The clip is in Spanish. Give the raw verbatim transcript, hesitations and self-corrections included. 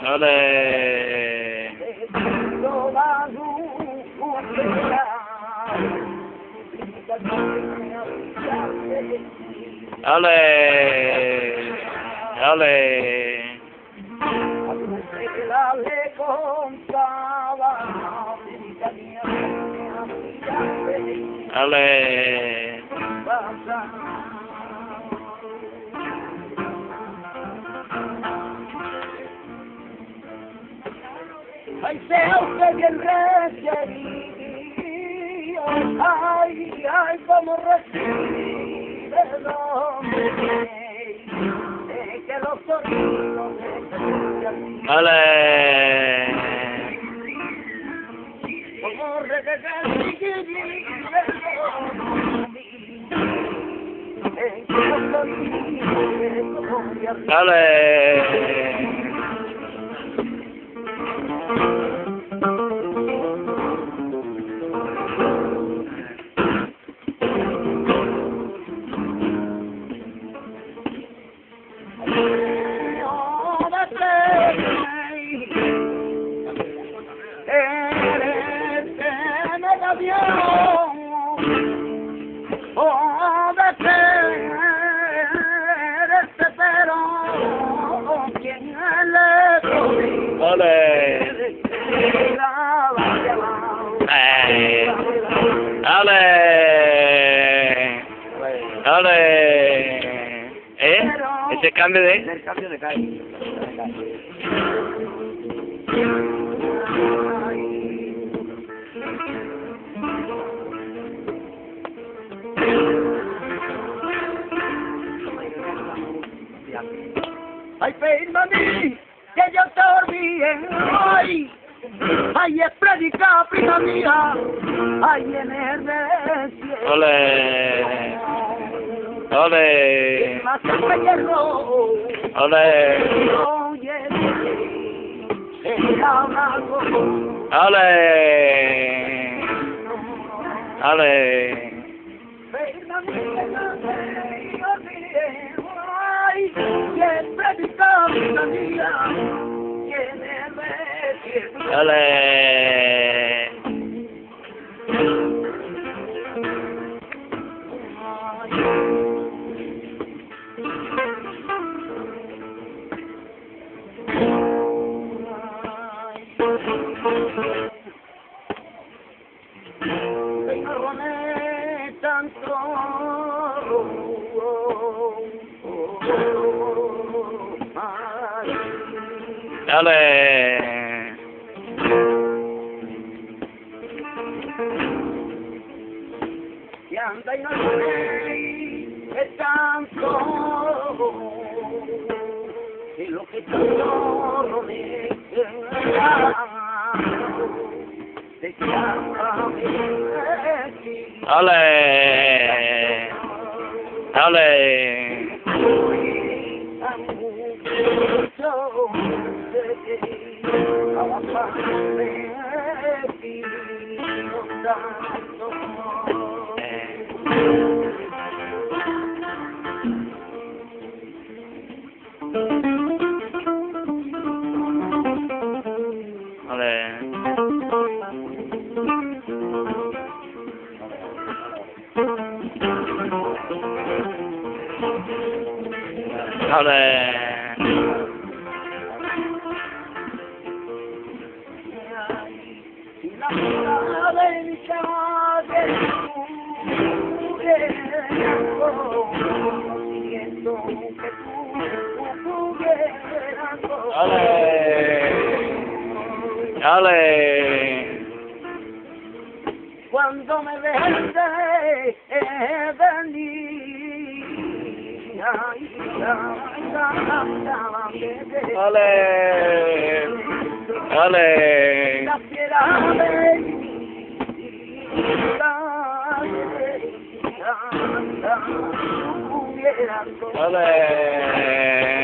Ole. Ole. Ole. Ole. Ay, sea usted bien recibido, ay, ay, como recibe el hombre, que los sonidos de Ole. como regalar Ole. Ole. Eh. Ole. Ole. ¿Eh? Ese cambio de... El cambio de calle. Ay, pena a mí, que yo te olvide, ay, ay, es predicar, prima mía, ay, en el desierto. Ole. Ole. Más que me hierro, Ole. oye, era algo, Ole. Ole. pena a mí, que yo te olvide, ay, y es predicar, prima mía, y en el desierto. Ole. Ole. Y anda y no sé, es tanto, y lo que tanto no me queda, te llama mi Ole. Ole. Ole. La violencia de tu siento que tú pudieras. Ole. Ole. Cuando me dejes de venir, ay, Ole. Ole. la fiera de mi vida, Ole.